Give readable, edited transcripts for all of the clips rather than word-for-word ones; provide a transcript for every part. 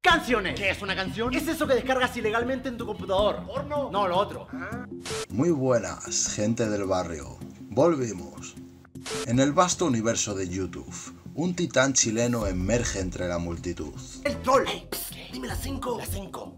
Canciones. ¿Qué es una canción? Es eso que descargas ilegalmente en tu computador. ¿Porno? No, lo otro. Muy buenas, gente del barrio. Volvimos. En el vasto universo de YouTube, un titán chileno emerge entre la multitud. El troll. Hey, dime las 5. Las 5.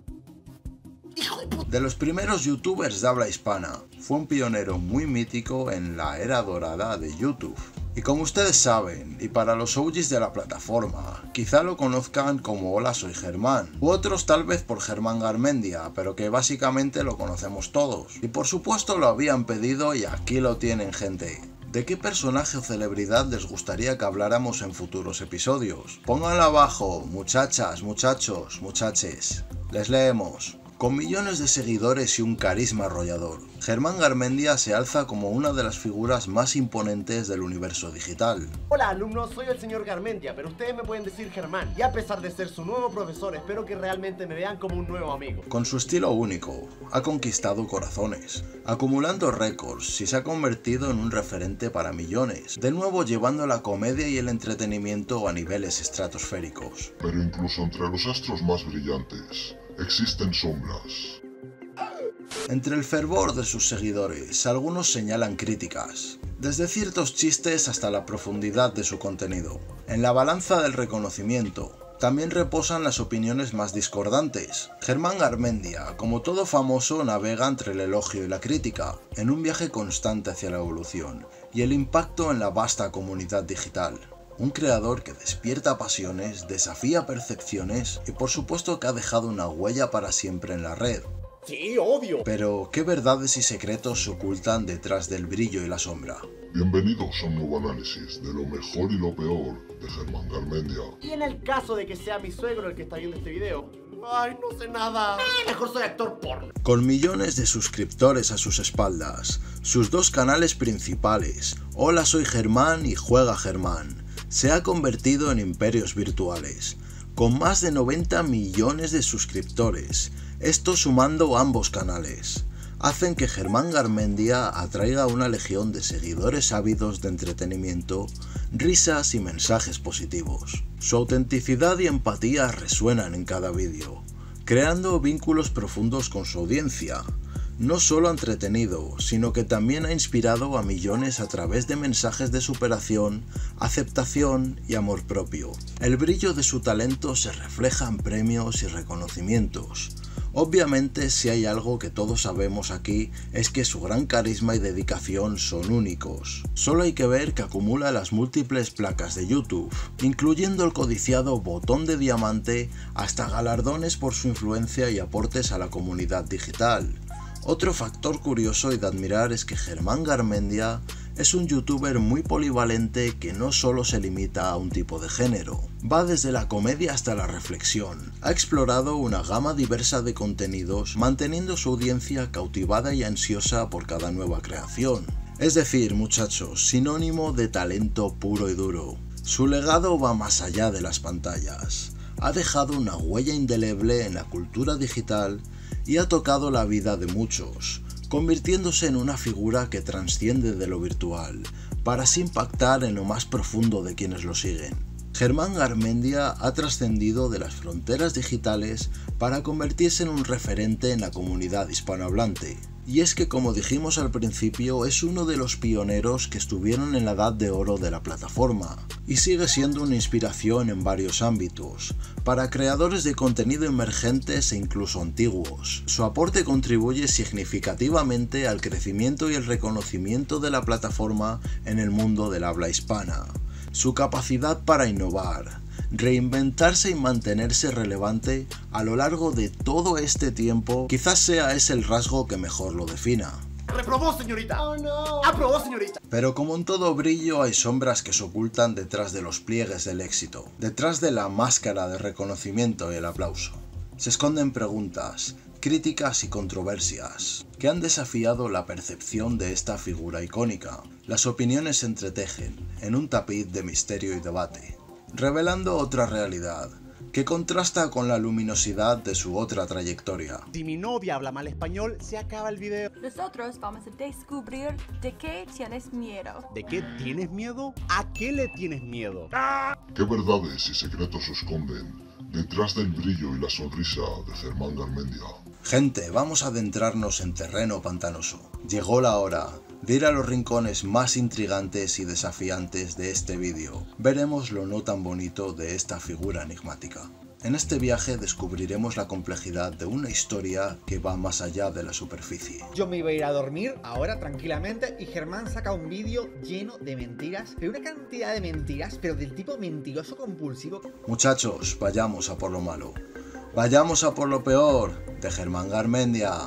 Hijo de puta. De los primeros youtubers de habla hispana, fue un pionero muy mítico en la era dorada de YouTube. Y como ustedes saben, y para los OGs de la plataforma, quizá lo conozcan como Hola soy Germán, u otros tal vez por Germán Garmendia, pero que básicamente lo conocemos todos. Y por supuesto lo habían pedido y aquí lo tienen, gente. ¿De qué personaje o celebridad les gustaría que habláramos en futuros episodios? Pónganlo abajo, muchachas, muchachos, muchaches. Les leemos. Con millones de seguidores y un carisma arrollador, Germán Garmendia se alza como una de las figuras más imponentes del universo digital. Hola alumnos, soy el señor Garmendia, pero ustedes me pueden decir Germán. Y a pesar de ser su nuevo profesor, espero que realmente me vean como un nuevo amigo. Con su estilo único, ha conquistado corazones, acumulando récords y se ha convertido en un referente para millones, de nuevo llevando la comedia y el entretenimiento a niveles estratosféricos. Pero incluso entre los astros más brillantes, existen sombras. Entre el fervor de sus seguidores, algunos señalan críticas, desde ciertos chistes hasta la profundidad de su contenido. En la balanza del reconocimiento, también reposan las opiniones más discordantes. Germán Garmendia, como todo famoso, navega entre el elogio y la crítica, en un viaje constante hacia la evolución y el impacto en la vasta comunidad digital. Un creador que despierta pasiones, desafía percepciones y por supuesto que ha dejado una huella para siempre en la red. Sí, obvio. Pero, ¿qué verdades y secretos se ocultan detrás del brillo y la sombra? Bienvenidos a un nuevo análisis de lo mejor y lo peor de Germán Garmendia. Y en el caso de que sea mi suegro el que está viendo este video, ay, no sé nada. Mejor soy actor porno. Con millones de suscriptores a sus espaldas, sus dos canales principales, Hola soy Germán y Juega Germán, se ha convertido en imperios virtuales, con más de 90 millones de suscriptores, esto sumando ambos canales. Hacen que Germán Garmendia atraiga una legión de seguidores ávidos de entretenimiento, risas y mensajes positivos. Su autenticidad y empatía resuenan en cada vídeo, creando vínculos profundos con su audiencia. No solo ha entretenido, sino que también ha inspirado a millones a través de mensajes de superación, aceptación y amor propio. El brillo de su talento se refleja en premios y reconocimientos. Obviamente, si hay algo que todos sabemos aquí, es que su gran carisma y dedicación son únicos. Solo hay que ver que acumula las múltiples placas de YouTube, incluyendo el codiciado botón de diamante, hasta galardones por su influencia y aportes a la comunidad digital. Otro factor curioso y de admirar es que Germán Garmendia es un youtuber muy polivalente que no solo se limita a un tipo de género, va desde la comedia hasta la reflexión. Ha explorado una gama diversa de contenidos, manteniendo su audiencia cautivada y ansiosa por cada nueva creación. Es decir, muchachos, sinónimo de talento puro y duro. Su legado va más allá de las pantallas. Ha dejado una huella indeleble en la cultura digital y ha tocado la vida de muchos, convirtiéndose en una figura que trasciende de lo virtual, para así impactar en lo más profundo de quienes lo siguen. Germán Garmendia ha trascendido de las fronteras digitales para convertirse en un referente en la comunidad hispanohablante. Y es que, como dijimos al principio, es uno de los pioneros que estuvieron en la edad de oro de la plataforma, y sigue siendo una inspiración en varios ámbitos, para creadores de contenido emergentes e incluso antiguos. Su aporte contribuye significativamente al crecimiento y el reconocimiento de la plataforma en el mundo del habla hispana. Su capacidad para innovar, reinventarse y mantenerse relevante a lo largo de todo este tiempo quizás sea ese el rasgo que mejor lo defina. ¡Reprobó, señorita! ¡Oh, no! ¡Aprobó, señorita! Pero como en todo brillo hay sombras que se ocultan detrás de los pliegues del éxito, detrás de la máscara de reconocimiento y el aplauso. Se esconden preguntas, críticas y controversias que han desafiado la percepción de esta figura icónica. Las opiniones se entretejen en un tapiz de misterio y debate, revelando otra realidad que contrasta con la luminosidad de su otra trayectoria. Si mi novia habla mal español, se acaba el video. Nosotros vamos a descubrir de qué tienes miedo. ¿De qué tienes miedo? ¿A qué le tienes miedo? ¿Qué verdades y secretos se esconden detrás del brillo y la sonrisa de Germán Garmendia. Gente, vamos a adentrarnos en terreno pantanoso. Llegó la hora de ir a los rincones más intrigantes y desafiantes de este vídeo. Veremos lo no tan bonito de esta figura enigmática. En este viaje descubriremos la complejidad de una historia que va más allá de la superficie. Yo me iba a ir a dormir ahora tranquilamente y Germán saca un vídeo lleno de mentiras, pero una cantidad de mentiras, pero del tipo mentiroso compulsivo. Muchachos, vayamos a por lo malo. Vayamos a por lo peor de Germán Garmendia.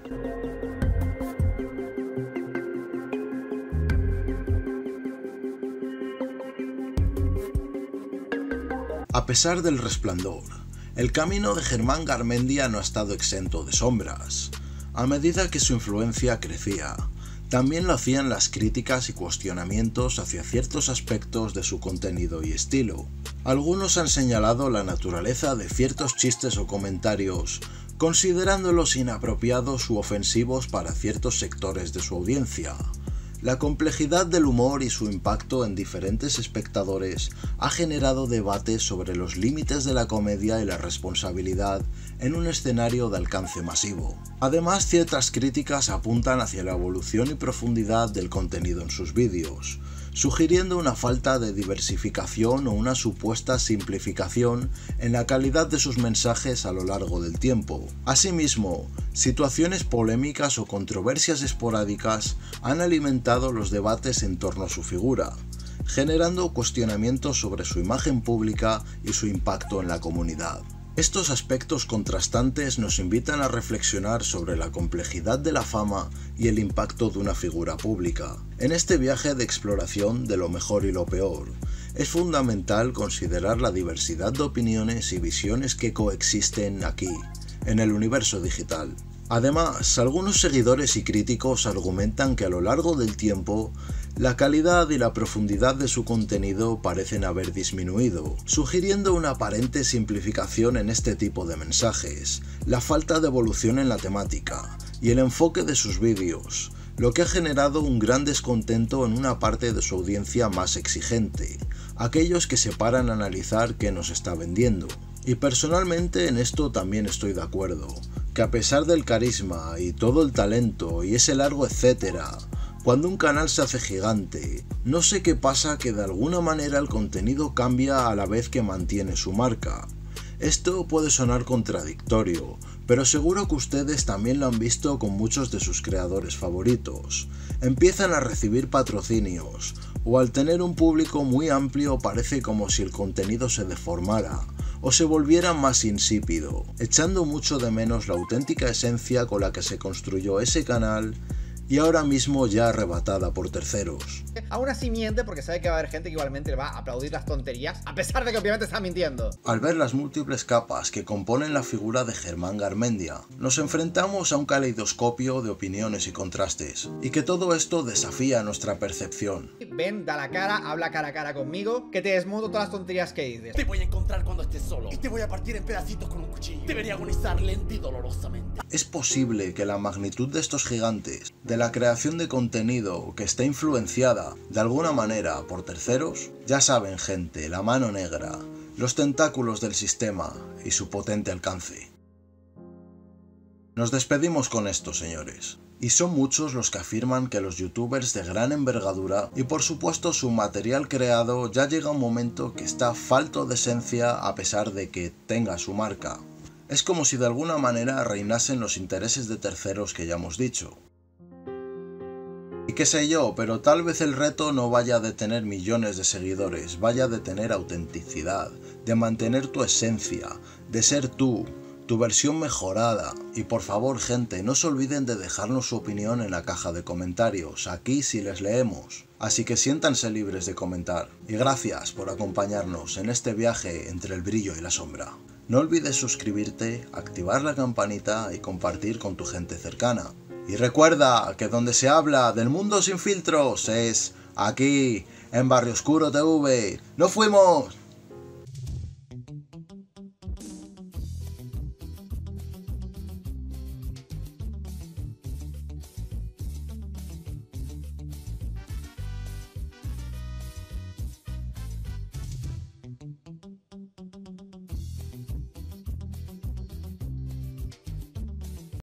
A pesar del resplandor, el camino de Germán Garmendia no ha estado exento de sombras. A medida que su influencia crecía, también lo hacían las críticas y cuestionamientos hacia ciertos aspectos de su contenido y estilo. Algunos han señalado la naturaleza de ciertos chistes o comentarios, considerándolos inapropiados u ofensivos para ciertos sectores de su audiencia. La complejidad del humor y su impacto en diferentes espectadores ha generado debates sobre los límites de la comedia y la responsabilidad en un escenario de alcance masivo. Además, ciertas críticas apuntan hacia la evolución y profundidad del contenido en sus vídeos, sugiriendo una falta de diversificación o una supuesta simplificación en la calidad de sus mensajes a lo largo del tiempo. Asimismo, situaciones polémicas o controversias esporádicas han alimentado los debates en torno a su figura, generando cuestionamientos sobre su imagen pública y su impacto en la comunidad. Estos aspectos contrastantes nos invitan a reflexionar sobre la complejidad de la fama y el impacto de una figura pública. En este viaje de exploración de lo mejor y lo peor, es fundamental considerar la diversidad de opiniones y visiones que coexisten aquí, en el universo digital. Además, algunos seguidores y críticos argumentan que a lo largo del tiempo, la calidad y la profundidad de su contenido parecen haber disminuido, sugiriendo una aparente simplificación en este tipo de mensajes, la falta de evolución en la temática y el enfoque de sus vídeos, lo que ha generado un gran descontento en una parte de su audiencia más exigente, aquellos que se paran a analizar qué nos está vendiendo. Y personalmente en esto también estoy de acuerdo, que a pesar del carisma y todo el talento y ese largo etcétera, cuando un canal se hace gigante, no sé qué pasa que de alguna manera el contenido cambia a la vez que mantiene su marca. Esto puede sonar contradictorio, pero seguro que ustedes también lo han visto con muchos de sus creadores favoritos. Empiezan a recibir patrocinios, o al tener un público muy amplio parece como si el contenido se deformara, o se volviera más insípido, echando mucho de menos la auténtica esencia con la que se construyó ese canal y ahora mismo ya arrebatada por terceros. Aún así miente porque sabe que va a haber gente que igualmente le va a aplaudir las tonterías, a pesar de que obviamente está mintiendo. Al ver las múltiples capas que componen la figura de Germán Garmendia, nos enfrentamos a un caleidoscopio de opiniones y contrastes, y que todo esto desafía nuestra percepción. Ven, da la cara, habla cara a cara conmigo, que te desmonto todas las tonterías que dices. Te voy a encontrar cuando estés solo y te voy a partir en pedacitos con un cuchillo. Debería agonizar lento y dolorosamente. Es posible que la magnitud de estos gigantes, de la creación de contenido que está influenciada de alguna manera por terceros, ya saben gente, la mano negra, los tentáculos del sistema y su potente alcance. Nos despedimos con esto, señores. Y son muchos los que afirman que los youtubers de gran envergadura y por supuesto su material creado ya llega un momento que está falto de esencia a pesar de que tenga su marca. Es como si de alguna manera reinasen los intereses de terceros que ya hemos dicho. Y qué sé yo, pero tal vez el reto no vaya de tener millones de seguidores, vaya de tener autenticidad, de mantener tu esencia, de ser tú, tu versión mejorada. Y por favor gente, no se olviden de dejarnos su opinión en la caja de comentarios, aquí sí les leemos. Así que siéntanse libres de comentar. Y gracias por acompañarnos en este viaje entre el brillo y la sombra. No olvides suscribirte, activar la campanita y compartir con tu gente cercana. Y recuerda que donde se habla del mundo sin filtros es aquí, en Barrio Oscuro TV. ¡Nos fuimos!